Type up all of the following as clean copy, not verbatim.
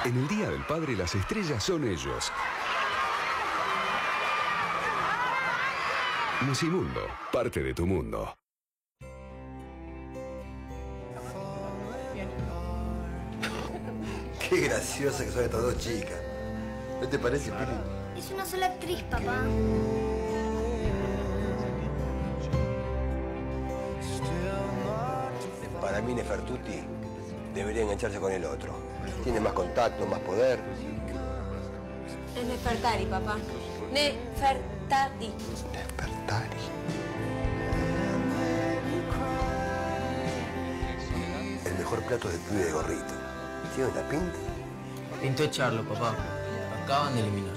En el Día del Padre, las estrellas son ellos. Musimundo, parte de tu mundo. Qué graciosa que son estas dos chicas. ¿No te parece, Pili? Es una sola actriz, papá. Para mí, Nefertuti debería engancharse con el otro. Tiene más contacto, más poder. Es Nefertari, papá. Nefertari. Nefertari. El mejor plato del pibe de gorrito. ¿Tiene una pinta? Pintó echarlo, papá. Acaban de eliminar.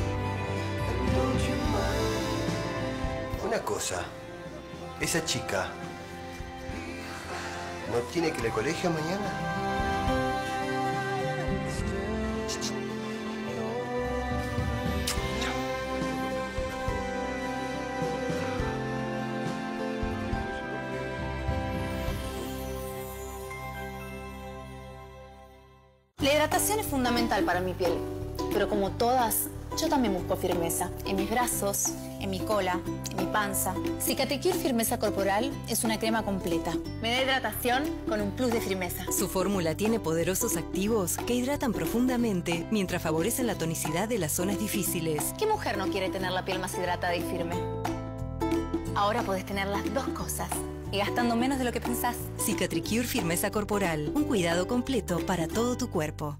Una cosa. Esa chica... ¿no tiene que ir al colegio mañana? La hidratación es fundamental para mi piel, pero como todas, yo también busco firmeza. En mis brazos, en mi cola, en mi panza. Cicatricure Firmeza Corporal es una crema completa. Me da hidratación con un plus de firmeza. Su fórmula tiene poderosos activos que hidratan profundamente mientras favorecen la tonicidad de las zonas difíciles. ¿Qué mujer no quiere tener la piel más hidratada y firme? Ahora podés tener las dos cosas y gastando menos de lo que pensás. Cicatricure Firmeza Corporal, un cuidado completo para todo tu cuerpo.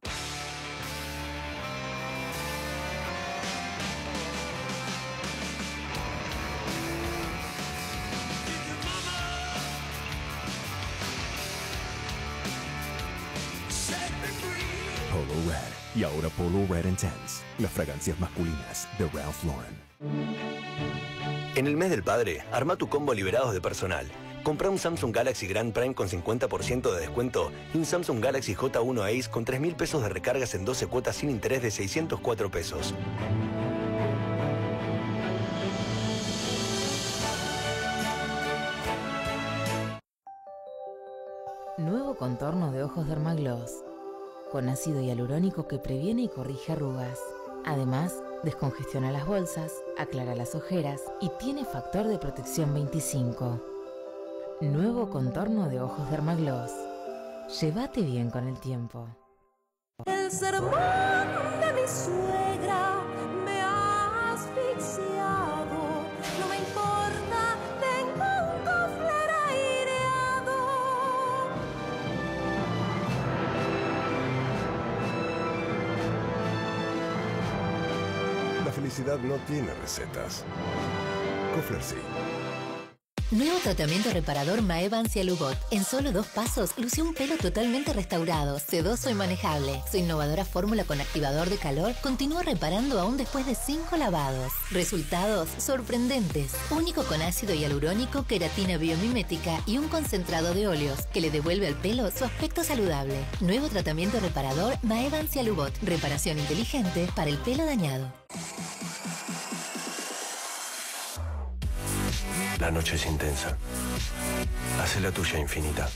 Polo Red y ahora Polo Red Intense, las fragancias masculinas de Ralph Lauren. En el mes del padre, arma tu combo liberados de personal. Compra un Samsung Galaxy Grand Prime con 50% de descuento y un Samsung Galaxy J1 Ace con 3.000 pesos de recargas en 12 cuotas sin interés de 604 pesos. Nuevo contorno de ojos Dermagloss, con ácido hialurónico que previene y corrige arrugas. Además, descongestiona las bolsas, aclara las ojeras y tiene factor de protección 25. Nuevo contorno de ojos Dermagloss. Llévate bien con el tiempo. El sermón de mi suegra me ha asfixiado. No me importa, tengo un cofler aireado. La felicidad no tiene recetas. Kofler sí. Nuevo tratamiento reparador Maevans Cialubot. En solo 2 pasos, luce un pelo totalmente restaurado, sedoso y manejable. Su innovadora fórmula con activador de calor continúa reparando aún después de 5 lavados. Resultados sorprendentes. Único con ácido hialurónico, queratina biomimética y un concentrado de óleos que le devuelve al pelo su aspecto saludable. Nuevo tratamiento reparador Maevans Cialubot. Reparación inteligente para el pelo dañado. La noche es intensa. Hace la tuya infinita.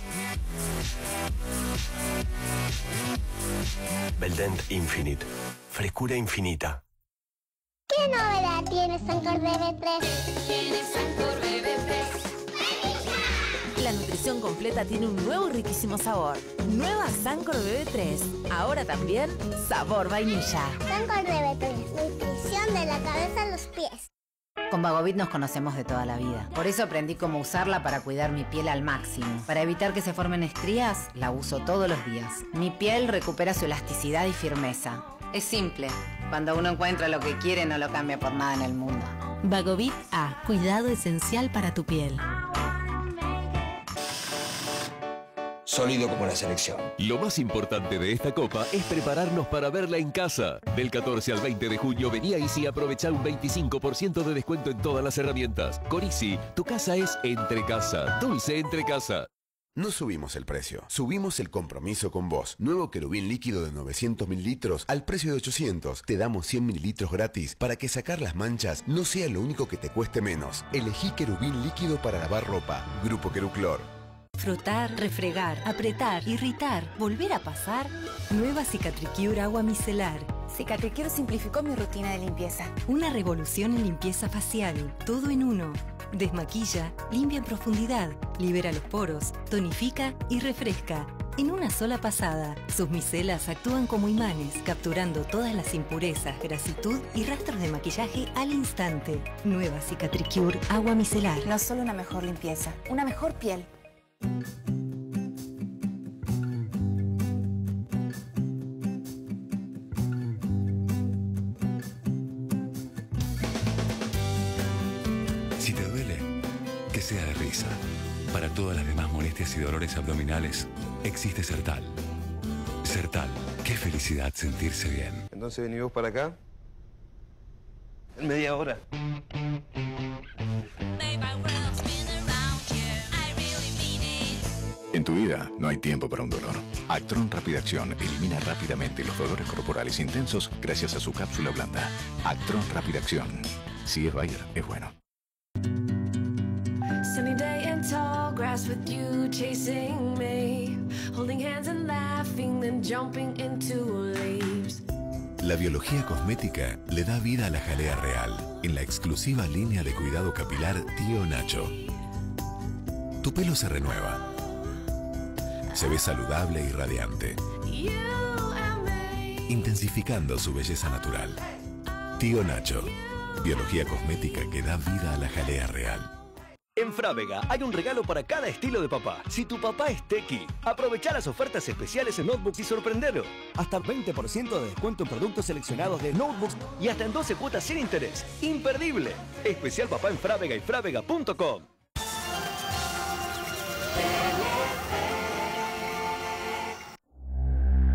Beldent Infinite. Frescura infinita. ¿Qué novedad tiene Sancor BB3? Tiene Sancor BB3. La nutrición completa tiene un nuevo y riquísimo sabor. Nueva Sancor BB3. Ahora también sabor vainilla. Sancor BB3. Nutrición de la cabeza a los pies. Con Vagovit nos conocemos de toda la vida. Por eso aprendí cómo usarla para cuidar mi piel al máximo. Para evitar que se formen estrías, la uso todos los días. Mi piel recupera su elasticidad y firmeza. Es simple. Cuando uno encuentra lo que quiere, no lo cambia por nada en el mundo. Vagovit A. Cuidado esencial para tu piel. Sólido como la selección. Lo más importante de esta copa es prepararnos para verla en casa. Del 14 al 20 de junio vení a Easy y aprovecha un 25% de descuento en todas las herramientas. Con Easy, tu casa es entre casa, dulce entre casa. No subimos el precio, subimos el compromiso con vos. Nuevo querubín líquido de 900 mililitros al precio de 800. Te damos 100 mililitros gratis para que sacar las manchas no sea lo único que te cueste menos. Elegí querubín líquido para lavar ropa. Grupo Queruclor. Frotar, refregar, apretar, irritar, volver a pasar. Nueva Cicatricure Agua Micelar. Cicatricure simplificó mi rutina de limpieza. Una revolución en limpieza facial. Todo en uno. Desmaquilla, limpia en profundidad, libera los poros, tonifica y refresca. En una sola pasada, sus micelas actúan como imanes, capturando todas las impurezas, grasitud y rastros de maquillaje al instante. Nueva Cicatricure Agua Micelar. No solo una mejor limpieza, una mejor piel. Si te duele, que sea de risa. Para todas las demás molestias y dolores abdominales, existe Sertal. Sertal, qué felicidad sentirse bien. Entonces venimos para acá. En media hora. En tu vida no hay tiempo para un dolor. Actron Rápida Acción elimina rápidamente los dolores corporales intensos gracias a su cápsula blanda. Actron Rápida Acción. Si es Bayer, es bueno. Sunny day and tall grass with you chasing me, holding hands and laughing, then jumping into leaves. La biología cosmética le da vida a la jalea real en la exclusiva línea de cuidado capilar Tío Nacho. Tu pelo se renueva. Se ve saludable y radiante, intensificando su belleza natural. Tío Nacho, biología cosmética que da vida a la jalea real. En Frávega hay un regalo para cada estilo de papá. Si tu papá es tequi, aprovecha las ofertas especiales en notebooks y sorprendelo. Hasta 20% de descuento en productos seleccionados de notebooks y hasta en 12 cuotas sin interés. ¡Imperdible! Especial papá en Frávega y frávega.com.